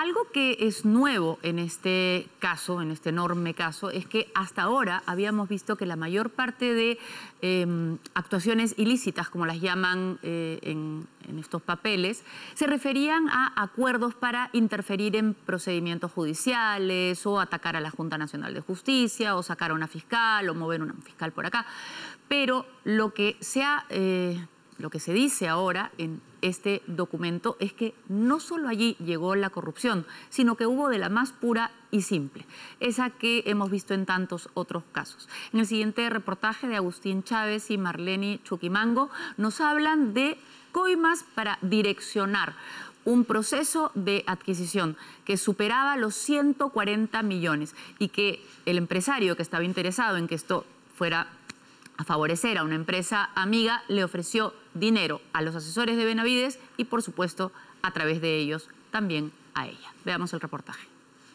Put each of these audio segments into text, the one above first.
Algo que es nuevo en este caso, en este enorme caso, es que hasta ahora habíamos visto que la mayor parte de actuaciones ilícitas, como las llaman en estos papeles, se referían a acuerdos para interferir en procedimientos judiciales o atacar a la Junta Nacional de Justicia o sacar a una fiscal o mover a una fiscal por acá. Pero lo que se dice ahora en este documento es que no solo allí llegó la corrupción, sino que hubo de la más pura y simple, esa que hemos visto en tantos otros casos. En el siguiente reportaje de Agustín Chávez y Marlene Chuquimango nos hablan de coimas para direccionar un proceso de adquisición que superaba los 140 millones y que el empresario que estaba interesado en que esto fuera a favorecer a una empresa amiga le ofreció dinero a los asesores de Benavides y, por supuesto, a través de ellos también a ella. Veamos el reportaje.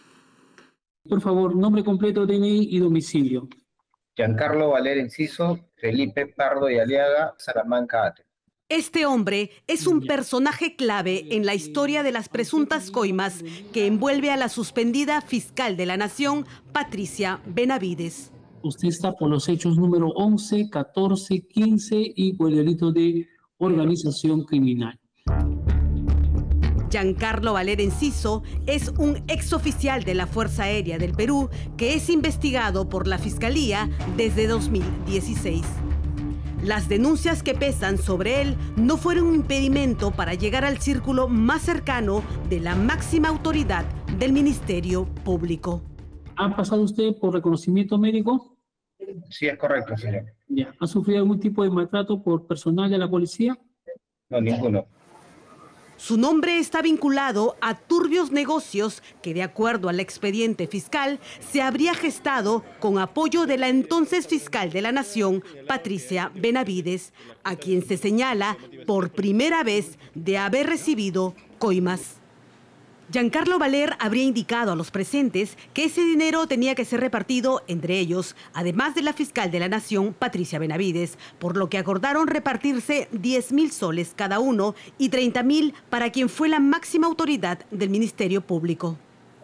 Por favor, nombre completo, DNI y domicilio. Giancarlo Valer Enciso, Felipe Pardo y Aliaga, Salamanca, Ate. Este hombre es un personaje clave en la historia de las presuntas coimas que envuelve a la suspendida fiscal de la Nación, Patricia Benavides. Usted está por los hechos número 11, 14, 15 y por el delito de organización criminal. Giancarlo Valer Enciso es un exoficial de la Fuerza Aérea del Perú que es investigado por la Fiscalía desde 2016. Las denuncias que pesan sobre él no fueron un impedimento para llegar al círculo más cercano de la máxima autoridad del Ministerio Público. ¿Ha pasado usted por reconocimiento médico? Sí, es correcto, señor. Ya. ¿Ha sufrido algún tipo de maltrato por personal de la policía? No, ninguno. Su nombre está vinculado a turbios negocios que, de acuerdo al expediente fiscal, se habría gestado con apoyo de la entonces fiscal de la Nación, Patricia Benavides, a quien se señala por primera vez de haber recibido coimas. Giancarlo Valer habría indicado a los presentes que ese dinero tenía que ser repartido entre ellos, además de la fiscal de la Nación, Patricia Benavides, por lo que acordaron repartirse 10.000 soles cada uno y 30.000 para quien fue la máxima autoridad del Ministerio Público.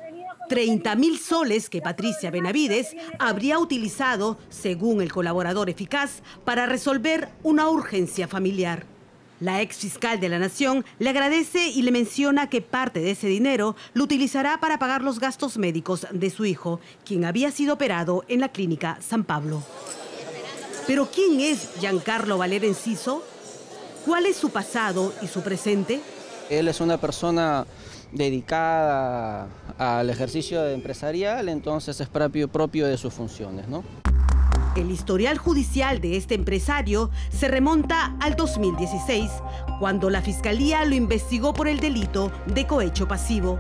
30.000 soles que Patricia Benavides habría utilizado, según el colaborador eficaz, para resolver una urgencia familiar. La exfiscal de la Nación le agradece y le menciona que parte de ese dinero lo utilizará para pagar los gastos médicos de su hijo, quien había sido operado en la clínica San Pablo. ¿Pero quién es Giancarlo Valer Enciso? ¿Cuál es su pasado y su presente? Él es una persona dedicada al ejercicio empresarial, entonces es propio de sus funciones, ¿no? El historial judicial de este empresario se remonta al 2016, cuando la Fiscalía lo investigó por el delito de cohecho pasivo.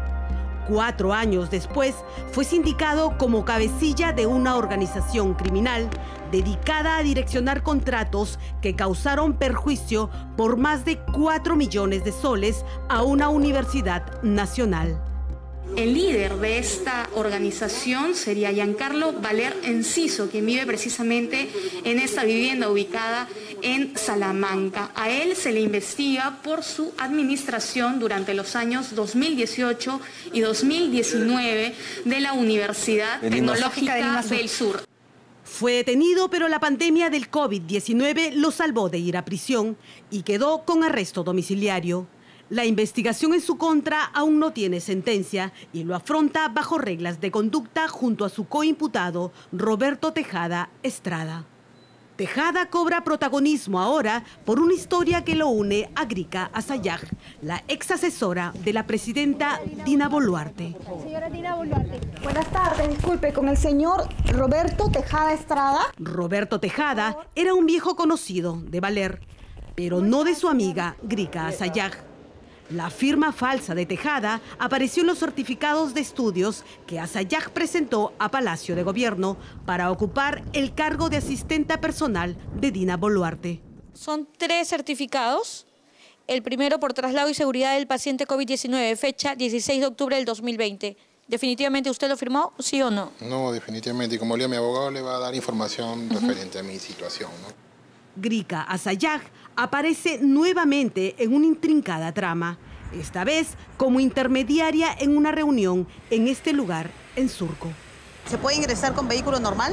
4 años después, fue sindicado como cabecilla de una organización criminal dedicada a direccionar contratos que causaron perjuicio por más de 4 millones de soles a una universidad nacional. El líder de esta organización sería Giancarlo Valer Enciso, quien vive precisamente en esta vivienda ubicada en Salamanca. A él se le investiga por su administración durante los años 2018 y 2019 de la Universidad Tecnológica del Sur. Fue detenido, pero la pandemia del COVID-19 lo salvó de ir a prisión y quedó con arresto domiciliario. La investigación en su contra aún no tiene sentencia y lo afronta bajo reglas de conducta junto a su coimputado Roberto Tejada Estrada. Tejada cobra protagonismo ahora por una historia que lo une a Grica Asayag, la ex asesora de la presidenta Dina Boluarte. Señora Dina Boluarte, buenas tardes, disculpe, con el señor Roberto Tejada Estrada. Roberto Tejada era un viejo conocido de Valer, pero no de su amiga Grica Asayag. La firma falsa de Tejada apareció en los certificados de estudios que Asayag presentó a Palacio de Gobierno para ocupar el cargo de asistenta personal de Dina Boluarte. Son 3 certificados. El primero por traslado y seguridad del paciente COVID-19, fecha 16 de octubre del 2020. ¿Definitivamente usted lo firmó, sí o no? No, definitivamente. Y como le digo, mi abogado le va a dar información referente a mi situación, ¿no? Grica Asayag aparece nuevamente en una intrincada trama. esta vez como intermediaria en una reunión en este lugar en Surco. ¿Se puede ingresar con vehículo normal?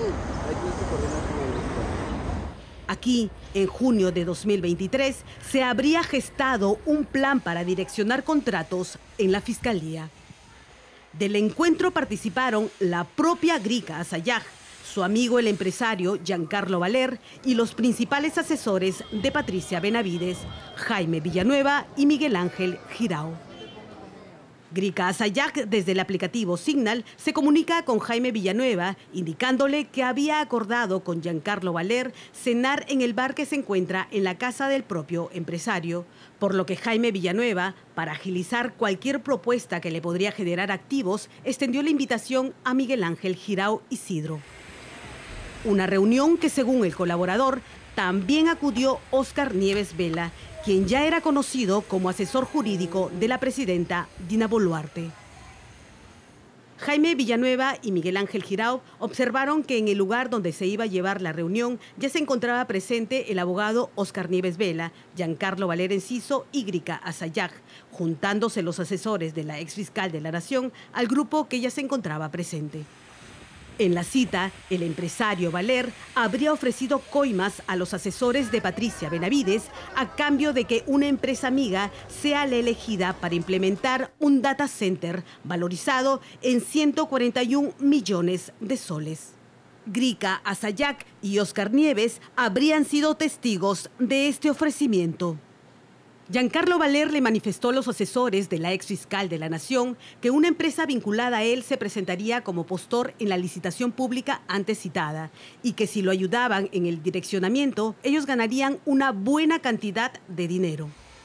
Aquí, en junio de 2023, se habría gestado un plan para direccionar contratos en la Fiscalía. Del encuentro participaron la propia Grica Asayag, su amigo el empresario Giancarlo Valer y los principales asesores de Patricia Benavides, Jaime Villanueva y Miguel Ángel Girao. Grica Asayag, desde el aplicativo Signal, se comunica con Jaime Villanueva, indicándole que había acordado con Giancarlo Valer cenar en el bar que se encuentra en la casa del propio empresario, por lo que Jaime Villanueva, para agilizar cualquier propuesta que le podría generar activos, extendió la invitación a Miguel Ángel Girao Isidro. Una reunión que, según el colaborador, también acudió Óscar Nieves Vela, quien ya era conocido como asesor jurídico de la presidenta Dina Boluarte. Jaime Villanueva y Miguel Ángel Girao observaron que en el lugar donde se iba a llevar la reunión ya se encontraba presente el abogado Óscar Nieves Vela, Giancarlo Valer Enciso y Grica Asayag, juntándose los asesores de la exfiscal de la Nación al grupo que ya se encontraba presente. En la cita, el empresario Valer habría ofrecido coimas a los asesores de Patricia Benavides a cambio de que una empresa amiga sea la elegida para implementar un data center valorizado en 141 millones de soles. Grica Asayag y Óscar Nieves habrían sido testigos de este ofrecimiento. Giancarlo Valer le manifestó a los asesores de la exfiscal de la Nación que una empresa vinculada a él se presentaría como postor en la licitación pública antes citada y que si lo ayudaban en el direccionamiento, ellos ganarían una buena cantidad de dinero.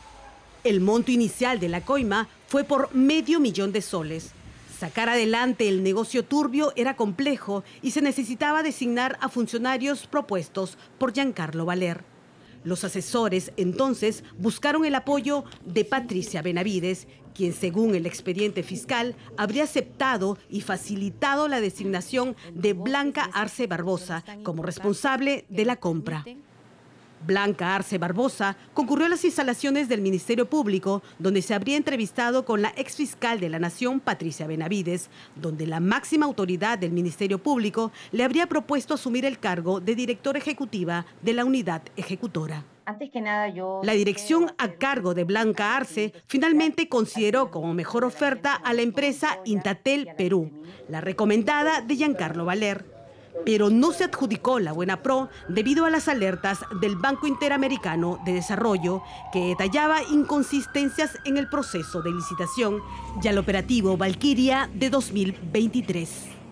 El monto inicial de la coima fue por $500,000 de soles. Sacar adelante el negocio turbio era complejo y se necesitaba designar a funcionarios propuestos por Giancarlo Valer. Los asesores entonces buscaron el apoyo de Patricia Benavides, quien según el expediente fiscal habría aceptado y facilitado la designación de Blanca Arce Barbosa como responsable de la compra. Blanca Arce Barbosa concurrió a las instalaciones del Ministerio Público, donde se habría entrevistado con la exfiscal de la Nación, Patricia Benavides, donde la máxima autoridad del Ministerio Público le habría propuesto asumir el cargo de directora ejecutiva de la unidad ejecutora. Antes que nada, La dirección a cargo de Blanca Arce finalmente consideró como mejor oferta a la empresa Intatel Perú, la recomendada de Giancarlo Valer. Pero no se adjudicó la buena pro debido a las alertas del Banco Interamericano de Desarrollo, que detallaba inconsistencias en el proceso de licitación y al operativo Valquiria de 2023.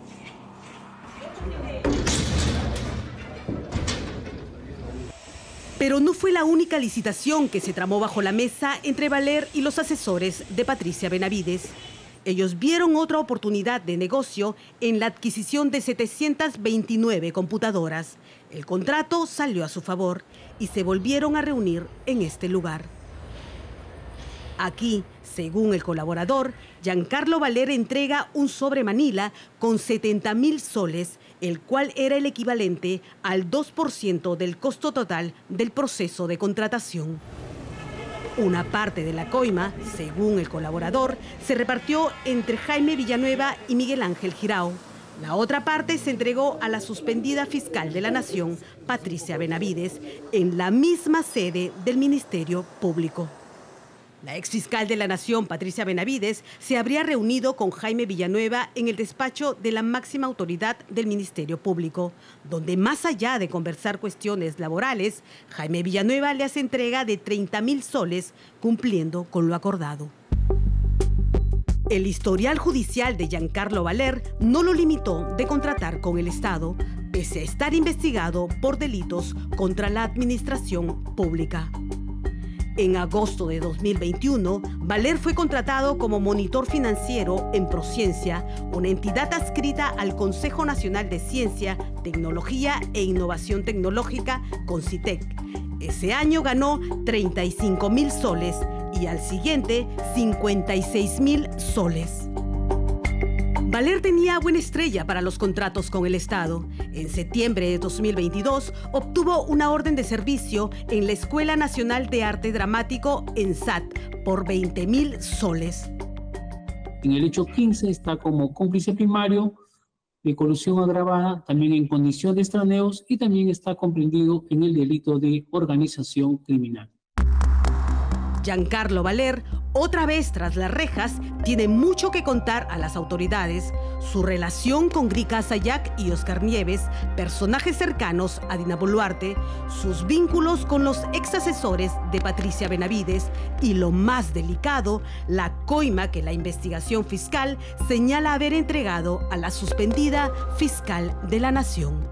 Pero no fue la única licitación que se tramó bajo la mesa entre Valer y los asesores de Patricia Benavides. Ellos vieron otra oportunidad de negocio en la adquisición de 729 computadoras. El contrato salió a su favor y se volvieron a reunir en este lugar. Aquí, según el colaborador, Giancarlo Valer entrega un sobre Manila con 70,000 soles, el cual era el equivalente al 2% del costo total del proceso de contratación. Una parte de la coima, según el colaborador, se repartió entre Jaime Villanueva y Miguel Ángel Girao. La otra parte se entregó a la suspendida fiscal de la Nación, Patricia Benavides, en la misma sede del Ministerio Público. La exfiscal de la Nación, Patricia Benavides, se habría reunido con Jaime Villanueva en el despacho de la máxima autoridad del Ministerio Público, donde más allá de conversar cuestiones laborales, Jaime Villanueva le hace entrega de 30,000 soles, cumpliendo con lo acordado. El historial judicial de Giancarlo Valer no lo limitó de contratar con el Estado, pese a estar investigado por delitos contra la administración pública. En agosto de 2021, Valer fue contratado como monitor financiero en Prociencia, una entidad adscrita al Consejo Nacional de Ciencia, Tecnología e Innovación Tecnológica, CONCITEC. Ese año ganó 35,000 soles y al siguiente 56,000 soles. Valer tenía buena estrella para los contratos con el Estado. En septiembre de 2022 obtuvo una orden de servicio en la Escuela Nacional de Arte Dramático ENSAT por 20.000 soles. En el hecho 15 está como cómplice primario de colusión agravada, también en condición de extraneos y también está comprendido en el delito de organización criminal. Giancarlo Valer, otra vez tras las rejas, tiene mucho que contar a las autoridades. Su relación con Grica Sayac y Oscar Nieves, personajes cercanos a Dina Boluarte, sus vínculos con los ex asesores de Patricia Benavides y, lo más delicado, la coima que la investigación fiscal señala haber entregado a la suspendida fiscal de la Nación.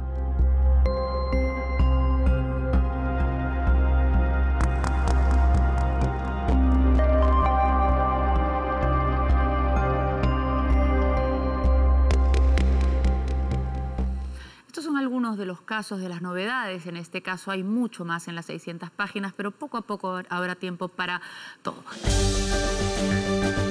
Algunos de los casos, de las novedades. En este caso hay mucho más en las 600 páginas, pero poco a poco habrá tiempo para todo.